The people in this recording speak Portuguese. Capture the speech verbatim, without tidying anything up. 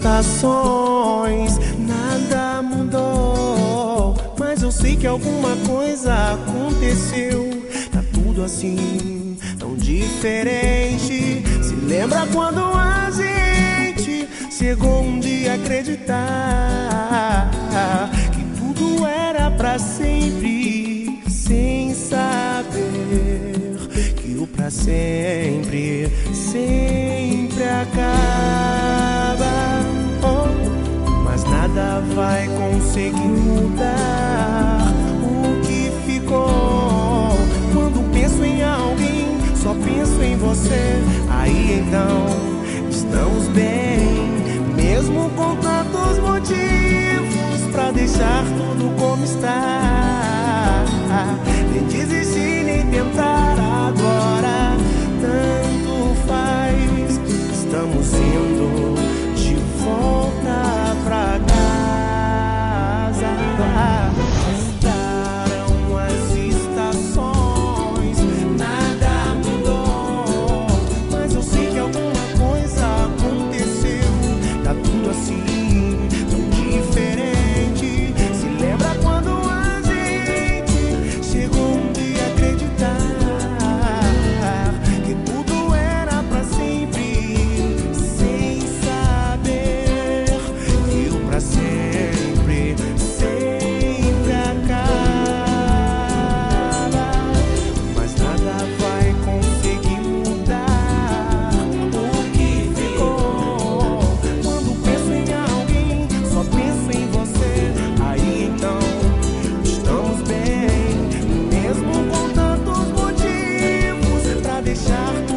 estações, nada mudou, mas eu sei que alguma coisa aconteceu. Tá tudo assim, tão diferente. Se lembra quando a gente chegou um dia a acreditar que tudo era pra sempre, sem saber que o pra sempre sempre acaba. Oh, mas nada vai conseguir mudar o que ficou. Quando penso em alguém, só penso em você. Aí então estamos bem, mesmo com tantos motivos pra deixar tudo como está. Nem desistir, nem tentar agora, tanto faz. Estamos indo de volta pra casa. Mudaram as estações, nada mudou, mas eu sei que alguma coisa aconteceu. Tá tudo assim, tão diferente. Se lembra quando a gente chegou um dia a acreditar que tudo era pra sempre, sem saber que o pra sempre sempre acaba. Mas nada vai conseguir mudar o que ficou. Quando penso em alguém, só penso em você. Aí então estamos bem, mesmo com tantos motivos pra deixar